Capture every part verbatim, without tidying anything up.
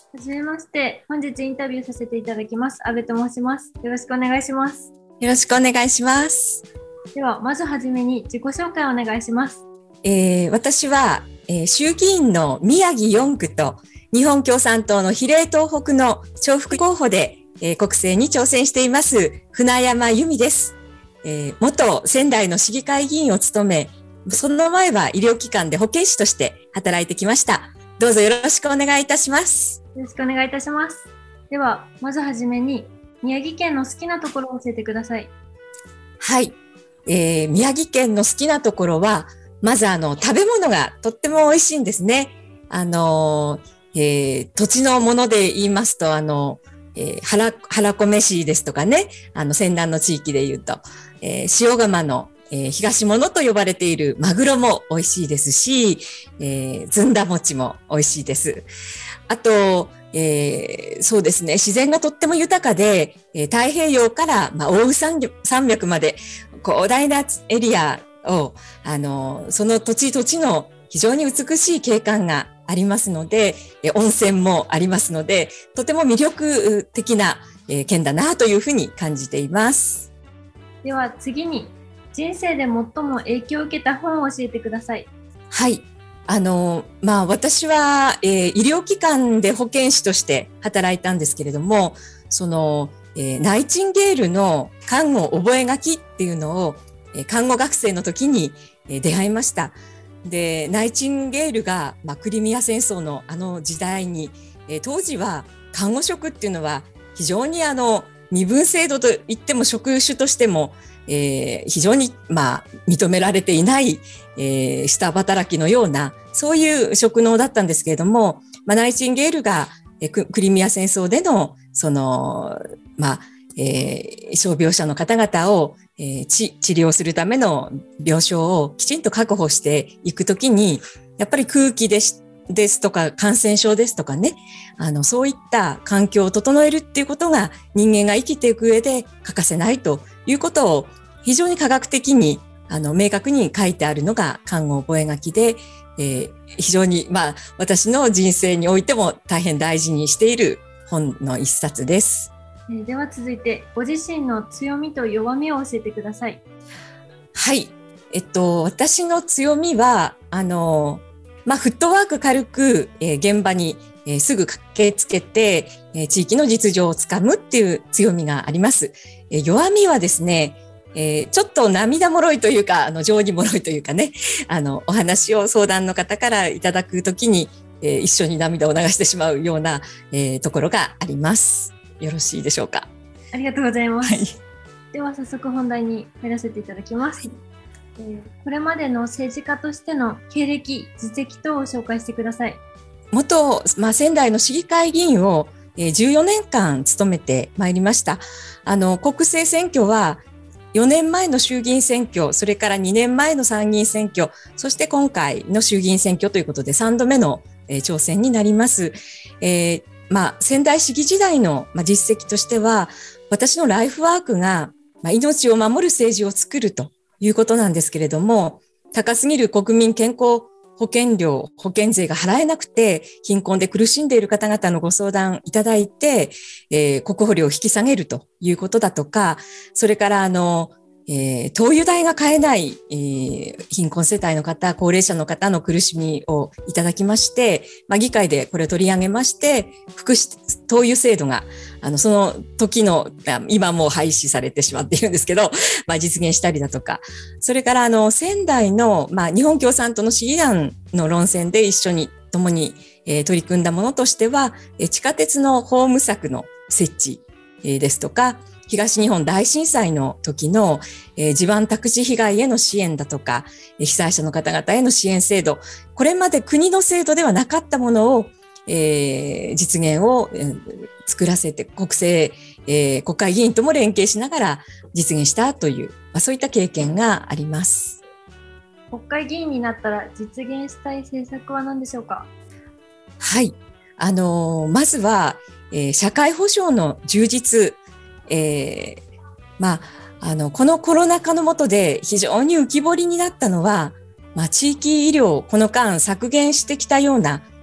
はじめまして。本日インタビューさせていただきます。阿部と申します。よろしくお願いします。 よろしくお願いします。 では、まずはじめに自己紹介をお願いします。 えー、私は、えー、衆議院の宮城よんくと日本共産党の比例東北の重複候補で、えー、国政に挑戦しています船山由美です。えー、元仙台の市議会議員を務め、その前は医療機関で保健師として働いてきました。どうぞよろしくお願いいたします。 よろしくお願いいたします。では、まずはじめに宮城県の好きなところを教えてください。 はい、えー、宮城県の好きなところは、まずあの食べ物がとっても美味しいんですね。あの、えー、土地のもので言いますと、あの、えー、原、原子飯ですとかね、あの仙南の地域で言うと、えー、塩釜の、えー、東物と呼ばれているマグロも美味しいですし、えー、ずんだ餅も美味しいです。あと、えー、そうですね、自然がとっても豊かで、えー、太平洋から、まあ、奥羽山脈まで広大なエリアを、あの、その土地土地の非常に美しい景観がありますので、え温泉もありますので、とても魅力的な、えー、県だなというふうに感じています。 では次に、人生で最も影響を受けた本を教えてください。 はい。あの、まあ私は、えー、医療機関で保健師として働いたんですけれども、その、えー、ナイチンゲールの看護覚書っていうのを、えー、看護学生の時に、えー、出会いました。で、ナイチンゲールが、まあ、クリミア戦争のあの時代に、えー、当時は看護職っていうのは非常にあの身分制度といっても職種としても、えー、非常に、まあ、認められていない、えー、下働きのようなそういう職能だったんですけれども、まあ、ナイチンゲールが、えー、クリミア戦争でのその、まあえー、傷病者の方々を、えー、治療するための病床をきちんと確保していくときに、やっぱり空気ですですとか感染症ですとかね、あのそういった環境を整えるっていうことが人間が生きていく上で欠かせないということを非常に科学的にあの明確に書いてあるのが看護覚書で、えー、非常にまあ私の人生においても大変大事にしている本の一冊です。 では続いてご自身の強みと弱みを教えてください。 はい、えっと私の強みはあのまあフットワーク軽く、えー、現場に、えー、すぐ駆けつけて、えー、地域の実情をつかむっていう強みがあります。えー、弱みはですね、えー、ちょっと涙もろいというかあの情にもろいというかね、あのお話を相談の方からいただくときに、えー、一緒に涙を流してしまうような、えー、ところがあります。よろしいでしょうか。 ありがとうございます。 はい、 では早速本題に入らせていただきます。はい、えー、これまでの政治家としての経歴、実績等を紹介してください。 元、まあ、仙台の市議会議員をじゅうよねんかん務めてまいりました。あの国政選挙はよねんまえの衆議院選挙、それからにねんまえの参議院選挙、そして今回の衆議院選挙ということでさんどめの、えー、挑戦になります。えーまあ、仙台市議時代の、まあ、実績としては、私のライフワークが、まあ、命を守る政治を作るということなんですけれども、高すぎる国民健康保険料、保険税が払えなくて、貧困で苦しんでいる方々のご相談いただいて、えー、国保料を引き下げるということだとか、それからあの、えー、灯油代が買えない、えー、貧困世帯の方、高齢者の方の苦しみをいただきまして、まあ、議会でこれを取り上げまして、福祉灯油制度が、あの、その時の、今もう廃止されてしまっているんですけど、まあ、実現したりだとか、それからあの、仙台の、まあ、日本共産党の市議団の論戦で一緒に共に、えー、取り組んだものとしては、えー、地下鉄のホーム柵の設置、えー、ですとか、東日本大震災の時の、えー、地盤宅地被害への支援だとか、被災者の方々への支援制度、これまで国の制度ではなかったものを、えー、実現を、えー、作らせて国政、えー、国会議員とも連携しながら実現したという、まあ、そういった経験があります。 国会議員になったら実現したい政策は何でしょうか。 はい、あのー、まずは、えー、社会保障の充実、えー、まあ、あの、このコロナ禍の下で非常に浮き彫りになったのは、まあ、地域医療、この間削減してきたような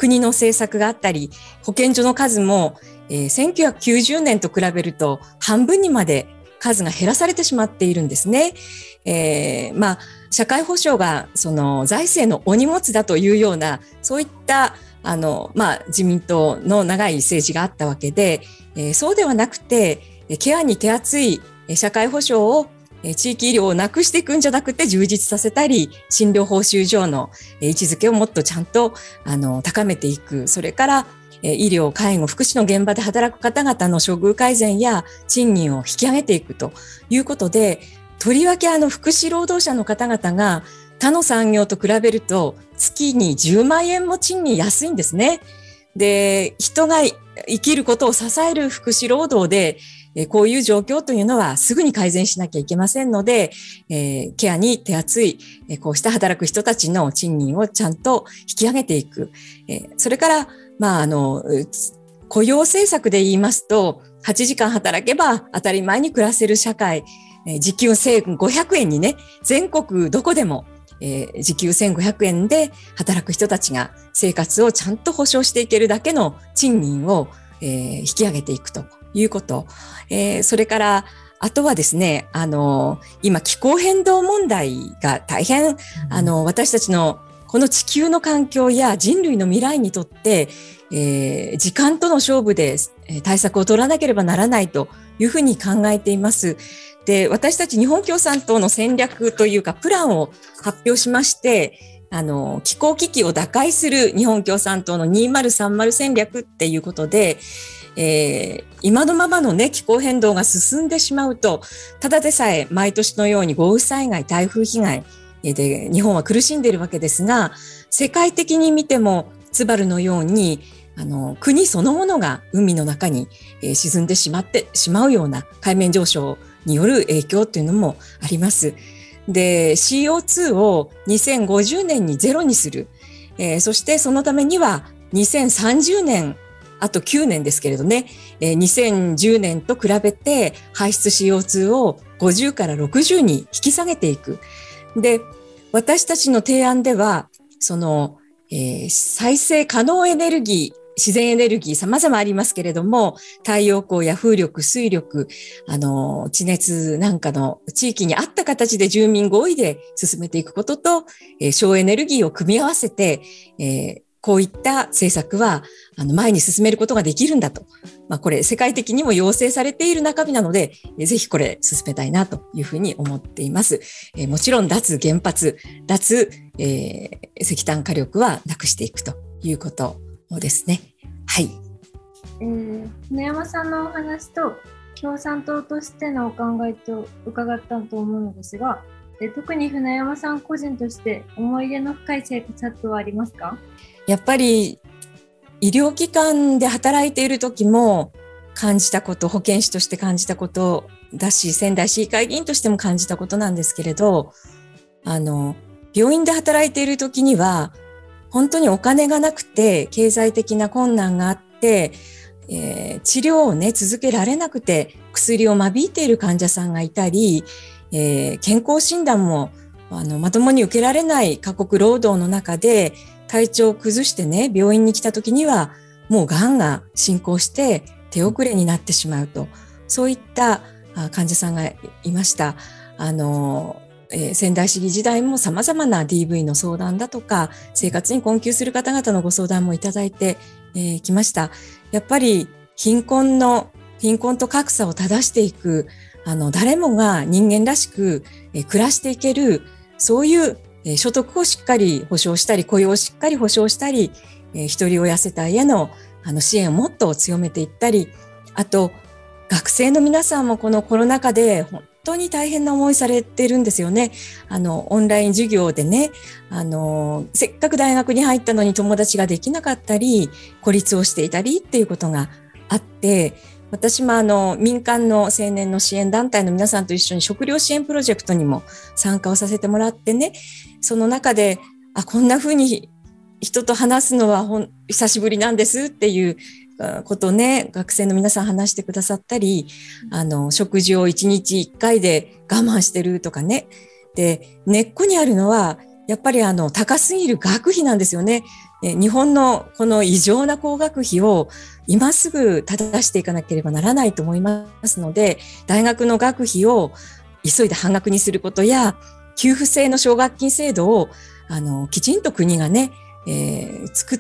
国の政策があったり、保健所の数も、えー、せんきゅうひゃくきゅうじゅうねんと比べると半分にまで数が減らされてしまっているんですね。えー、まあ社会保障がその財政のお荷物だというような、そういったあの、まあ、自民党の長い政治があったわけで、えー、そうではなくて、ケアに手厚い社会保障を、地域医療をなくしていくんじゃなくて充実させたり、診療報酬上の位置づけをもっとちゃんとあの高めていく。それから医療、介護、福祉の現場で働く方々の処遇改善や賃金を引き上げていくということで、とりわけあの福祉労働者の方々が他の産業と比べると月にじゅうまんえんも賃金安いんですね。で、人が生きることを支える福祉労働で、こういう状況というのはすぐに改善しなきゃいけませんので、えー、ケアに手厚い、こうした働く人たちの賃金をちゃんと引き上げていく。えー、それから、まあ、あの、雇用政策で言いますと、はちじかん働けば当たり前に暮らせる社会、えー、時給せんごひゃくえんにね、全国どこでも、えー、時給せんごひゃくえんで働く人たちが生活をちゃんと保障していけるだけの賃金を、えー、引き上げていくということ。えー、それから、あとはですね、あの、今気候変動問題が大変、うん、あの、私たちのこの地球の環境や人類の未来にとって、えー、時間との勝負で対策を取らなければならないというふうに考えています。で、私たち日本共産党の戦略というかプランを発表しまして、あの、気候危機を打開する日本共産党のにせんさんじゅう戦略っていうことで、えー、今のままのね、気候変動が進んでしまうと、ただでさえ毎年のように豪雨災害、台風被害で日本は苦しんでいるわけですが、世界的に見てもツバルのように、あの、国そのものが海の中に、えー、沈んでしまってしまうような海面上昇による影響というのもあります。で、シーオーツー をにせんごじゅうねんにゼロにする。えー、そしてそのためにはにせんさんじゅうねん、あときゅうねんですけれどね、えー、にせんじゅうねんと比べて排出 シーオーツー をごじゅうからろくじゅうに引き下げていく。で、私たちの提案では、その、えー、再生可能エネルギー、自然エネルギー様々ありますけれども、太陽光や風力、水力、あの、地熱なんかの地域に合った形で住民合意で進めていくことと、えー、省エネルギーを組み合わせて、えー、こういった政策は、あの、前に進めることができるんだと。まあ、これ世界的にも要請されている中身なので、えー、ぜひこれ進めたいなというふうに思っています。えー、もちろん脱原発、脱、えー、石炭火力はなくしていくということですね。はい。 えー、船山さんのお話と共産党としてのお考えと伺ったと思うのですが、えー、特に船山さん個人として思い出の深い生活はありますか？ やっぱり医療機関で働いている時も感じたこと、保健師として感じたことだし、仙台市議会議員としても感じたことなんですけれど、あの病院で働いている時には本当にお金がなくて経済的な困難があって、えー、治療をね続けられなくて薬を間引いている患者さんがいたり、えー、健康診断もあのまともに受けられない過酷労働の中で体調を崩してね病院に来た時にはもうがんが進行して手遅れになってしまうと、そういった患者さんがいました。あのえー、仙台市議時代も様々な ディーブイ の相談だとか生活に困窮する方々のご相談もいただいてき、えー、ました。やっぱり貧困の貧困と格差を正していく、あの誰もが人間らしく、えー、暮らしていける、そういう、えー、所得をしっかり保障したり雇用をしっかり保障したり、えー、ひとり親世帯への、あの支援をもっと強めていったり、あと学生の皆さんもこのコロナ禍で本当に大変な思いされてるんですよね。あのオンライン授業でね、あのせっかく大学に入ったのに友達ができなかったり孤立をしていたりっていうことがあって、私もあの民間の青年の支援団体の皆さんと一緒に食料支援プロジェクトにも参加をさせてもらってね、その中であこんな風に人と話すのはほん久しぶりなんですっていうことをね、学生の皆さん話してくださったり、あの食事をいちにちいっかいで我慢してるとかね。で、根っこにあるのはやっぱりあの高すぎる学費なんですよね。 え日本のこの異常な高学費を今すぐ正していかなければならないと思いますので、大学の学費を急いで半額にすることや、給付制の奨学金制度をあのきちんと国がね、えー、作って、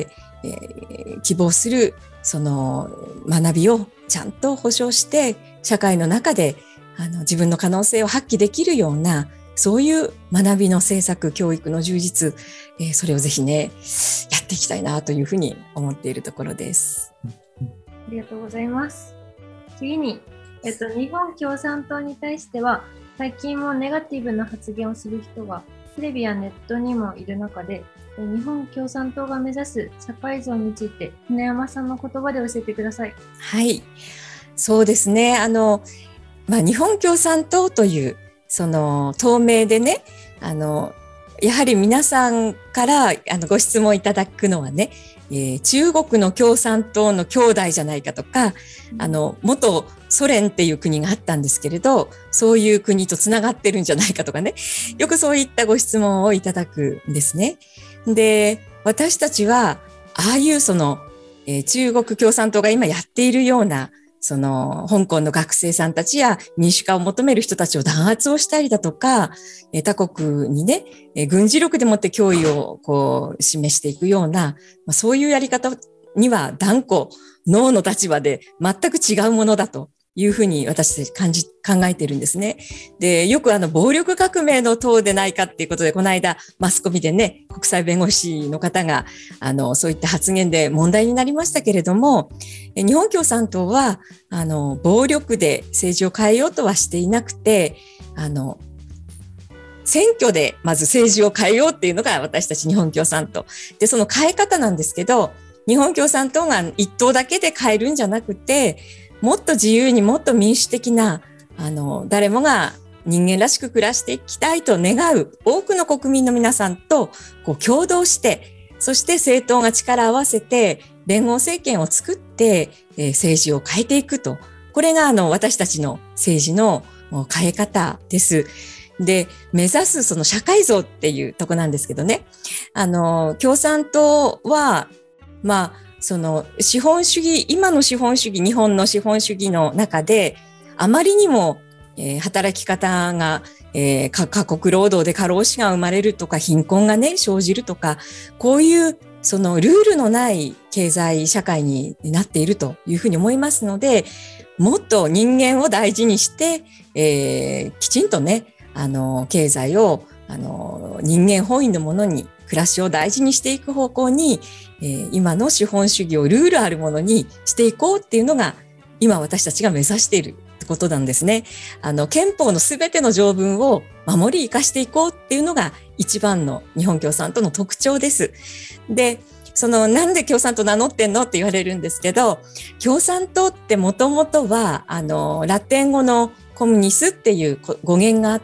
えー、希望するその学びをちゃんと保障して社会の中であの自分の可能性を発揮できるような、そういう学びの政策、教育の充実、えー、それをぜひねやっていきたいなというふうに思っているところです。 ありがとうございます。次に、えっと、日本共産党に対しては最近もネガティブな発言をする人がテレビやネットにもいる中で、日本共産党が目指す社会像について船山さんの言葉で教えてください。 はい、そうですね。あの、まあ、日本共産党というその党名でね、あのやはり皆さんからあのご質問いただくのはね、えー、中国の共産党の兄弟じゃないかとか、うん、あの元ソ連っていう国があったんですけれど、そういう国とつながってるんじゃないかとかね、よくそういったご質問をいただくんですね。で、私たちはああいうその、えー、中国共産党が今やっているようなその香港の学生さんたちや民主化を求める人たちを弾圧をしたりだとか、他国にね、軍事力でもって脅威をこう示していくような、そういうやり方には断固ノーの立場で全く違うものだというふうに私たち感じ考えているんですね。で、よくあの暴力革命の党でないかっていうことで、この間マスコミでね、国際弁護士の方があのそういった発言で問題になりましたけれども、日本共産党はあの暴力で政治を変えようとはしていなくて、あの選挙でまず政治を変えようっていうのが私たち日本共産党で、その変え方なんですけど、日本共産党が一党だけで変えるんじゃなくて、もっと自由にもっと民主的なあの誰もが人間らしく暮らしていきたいと願う多くの国民の皆さんとこう共同して、そして政党が力を合わせて連合政権を作って、えー、政治を変えていくと、これがあの私たちの政治の変え方です。で、目指すその社会像っていうとこなんですけどね、あの共産党はまあその資本主義、今の資本主義、日本の資本主義の中であまりにも、えー、働き方が、えー、過酷労働で過労死が生まれるとか、貧困がね生じるとか、こういうそのルールのない経済社会になっているというふうに思いますので、もっと人間を大事にして、えー、きちんとねあの経済をあの人間本位のものに、暮らしを大事にしていく方向に、えー、今の資本主義をルールあるものにしていこうっていうのが今私たちが目指しているってことなんですね。あの憲法のすべての条文を守り生かしていこうっていうのが一番の日本共産党の特徴です。で、そのなんで共産党名乗ってんのって言われるんですけど、共産党ってもともとはあのラテン語のコミュニスっていう語源があって、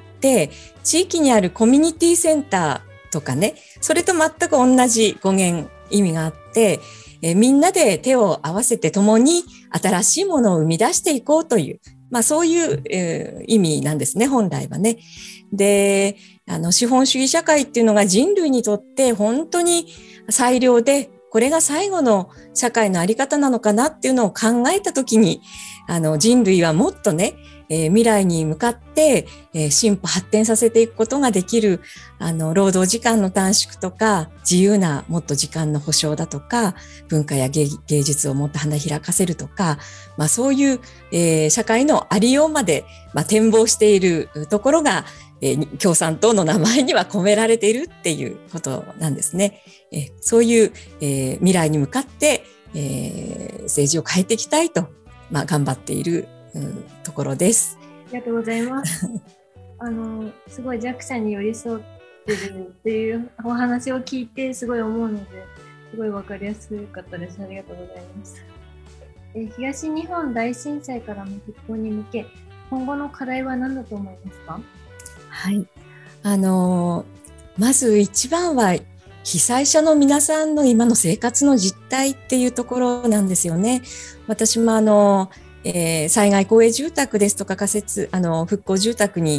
地域にあるコミュニティセンターとかね、それと全く同じ語源、意味があって、えー、みんなで手を合わせて共に新しいものを生み出していこうという、まあそういう、えー、意味なんですね、本来はね。で、あの資本主義社会っていうのが人類にとって本当に最良で、これが最後の社会のあり方なのかなっていうのを考えたときに、あの人類はもっとね、えー、未来に向かって、えー、進歩発展させていくことができる、あの労働時間の短縮とか、自由なもっと時間の保障だとか、文化や 芸, 芸術をもっと花開かせるとか、まあ、そういう、えー、社会のありようまで、まあ、展望しているところが、えー、共産党の名前には込められているっていうことなんですね。えー、そういう、えー、未来に向かって、えー、政治を変えていきたいと、まあ、頑張っている、うん、ところです。 ありがとうございます。あのすごい弱者に寄り添ってるっていうお話を聞いてすごい思うので、すごい分かりやすかったです。ありがとうございます。え東日本大震災からの復興に向け、今後の課題は何だと思いますか？ はい、あのまず一番は被災者の皆さんの今の生活の実態っていうところなんですよね。私もあの、えー、災害公営住宅ですとか仮設あの復興住宅に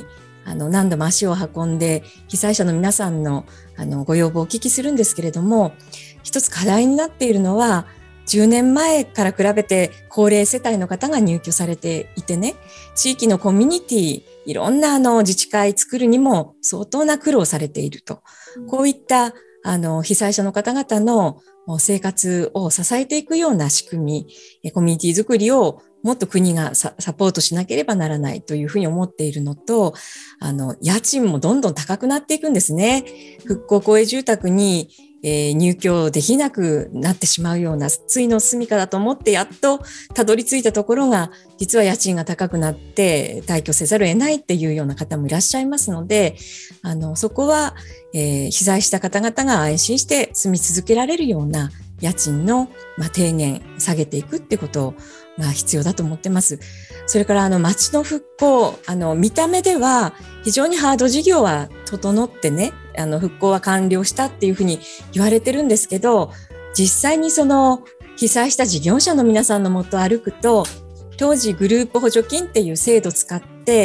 あの何度も足を運んで被災者の皆さんのあのご要望をお聞きするんですけれども、一つ課題になっているのは、じゅうねんまえから比べて高齢世帯の方が入居されていてね、地域のコミュニティ、いろんなあの自治会作るにも相当な苦労されていると。こういったあの被災者の方々の生活を支えていくような仕組み、コミュニティ作りをもっと国がサポートしなければならないというふうに思っているのと、あの家賃もどんどん高くなっていくんですね。復興公営住宅にえー、入居できなくなってしまうようなついの住処だと思ってやっとたどり着いたところが、実は家賃が高くなって退去せざるを得ないっていうような方もいらっしゃいますので、あのそこは、えー、被災した方々が安心して住み続けられるような家賃の、まあ、低減下げていくってことが必要だと思ってます。それからあの町の復興、あの見た目では非常にハード事業は整ってね、あの復興は完了したっていうふうに言われてるんですけど、実際にその被災した事業者の皆さんのもとを歩くと、当時グループ補助金っていう制度を使って、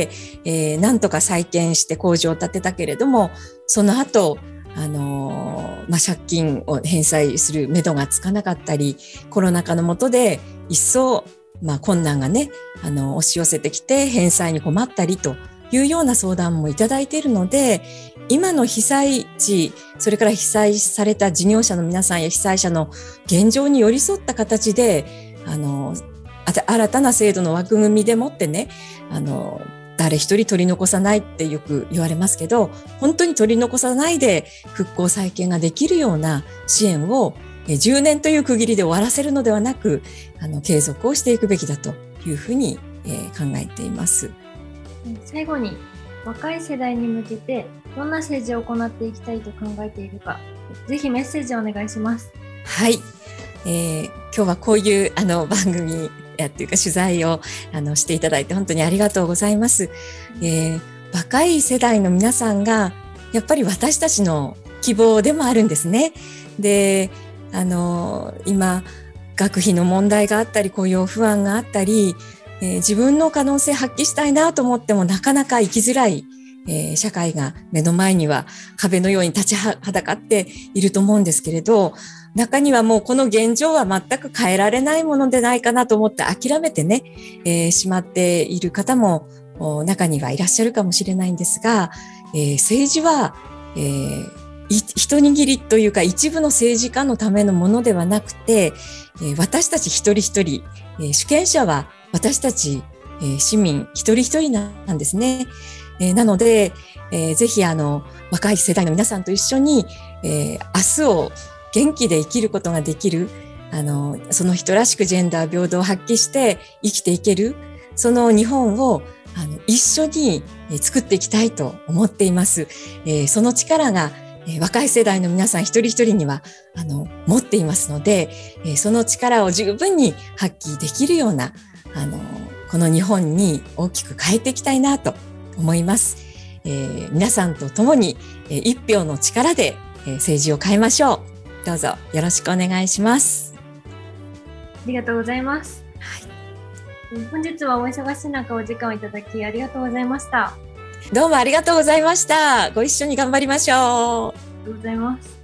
えー、なんとか再建して工場を建てたけれども、その後あのーまあ、借金を返済する目処がつかなかったり、コロナ禍の下で一層、まあ、困難がね、あの押し寄せてきて返済に困ったりというような相談もいただいているので、今の被災地、それから被災された事業者の皆さんや被災者の現状に寄り添った形で、あの新たな制度の枠組みでもってね、あの誰一人取り残さないってよく言われますけど、本当に取り残さないで復興再建ができるような支援をじゅうねんという区切りで終わらせるのではなく、あの継続をしていくべきだというふうに、えー、考えています。 最後に、若い世代に向けてどんな政治を行っていきたいと考えているか、ぜひメッセージをお願いします。 はい、えー、今日はこういうあの番組やっていうか取材をあのしていただいて本当にありがとうございます。えー、若い世代の皆さんがやっぱり私たちの希望でもあるんですね。で、あの今学費の問題があったり、雇用不安があったり、えー、自分の可能性発揮したいなと思ってもなかなか生きづらい、えー、社会が目の前には壁のように立ちはだかっていると思うんですけれど、中にはもうこの現状は全く変えられないものでないかなと思って諦めてね、えー、しまっている方も中にはいらっしゃるかもしれないんですが、えー、政治は、えー、一握りというか一部の政治家のためのものではなくて、えー、私たち一人一人、えー、主権者は私たち、えー、市民一人一人なんですね。えー、なので、えー、ぜひあの若い世代の皆さんと一緒に、えー、明日を元気で生きることができる、あのその人らしくジェンダー平等を発揮して生きていける、その日本をあの一緒に作っていきたいと思っています。えー、その力が、えー、若い世代の皆さん一人一人にはあの持っていますので、えー、その力を十分に発揮できるようなあのこの日本に大きく変えていきたいなと思います。えー、皆さんと共に、えー、一票の力で、えー、政治を変えましょう。どうぞよろしくお願いします。 ありがとうございます。はい、本日はお忙しい中お時間をいただきありがとうございました。 どうもありがとうございました。ご一緒に頑張りましょう。 ありがとうございます。